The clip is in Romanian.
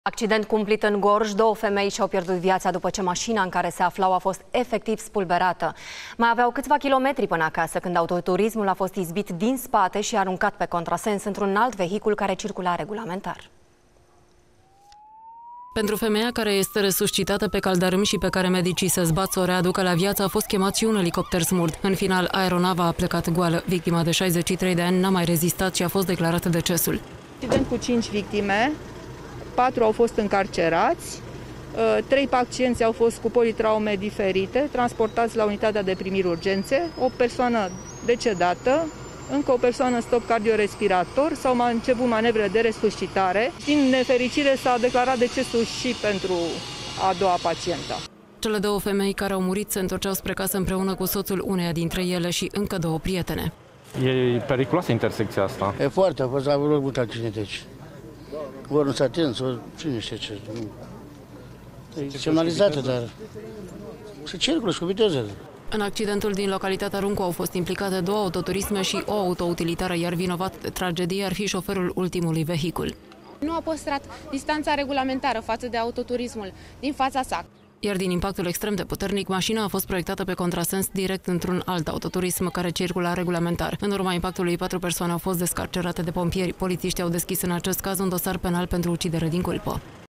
Accident cumplit în Gorj, două femei și-au pierdut viața după ce mașina în care se aflau a fost efectiv spulberată. Mai aveau câțiva kilometri până acasă când autoturismul a fost izbit din spate și aruncat pe contrasens într-un alt vehicul care circula regulamentar. Pentru femeia care este resuscitată pe caldarâm și pe care medicii se zbat să o readucă la viață, a fost chemat și un elicopter Smurd. În final, aeronava a plecat goală. Victima de 63 de ani n-a mai rezistat și a fost declarată decesul. Accident cu 5 victime, 4 au fost încarcerați, 3 pacienți au fost cu politraume diferite, transportați la unitatea de primiri urgențe, o persoană decedată, încă o persoană în stop cardiorespirator, s-au început manevrele de resuscitare. Din nefericire s-a declarat decesul și pentru a doua pacientă. Cele două femei care au murit se întorceau spre casă împreună cu soțul uneia dintre ele și încă două prietene. E periculoasă intersecția asta. E foarte, a fost la vreo multe accidente aici. Ori nu s-a atins, ori cine știe ce. E semnalizată, dar se circulă și cu viteză. În accidentul din localitatea Runcu au fost implicate 2 autoturisme și o autoutilitară, iar vinovat de tragedie ar fi șoferul ultimului vehicul. Nu a păstrat distanța regulamentară față de autoturismul din fața sa. Iar din impactul extrem de puternic, mașina a fost proiectată pe contrasens direct într-un alt autoturism care circula regulamentar. În urma impactului, 4 persoane au fost descarcerate de pompieri. Polițiștii au deschis în acest caz un dosar penal pentru ucidere din culpă.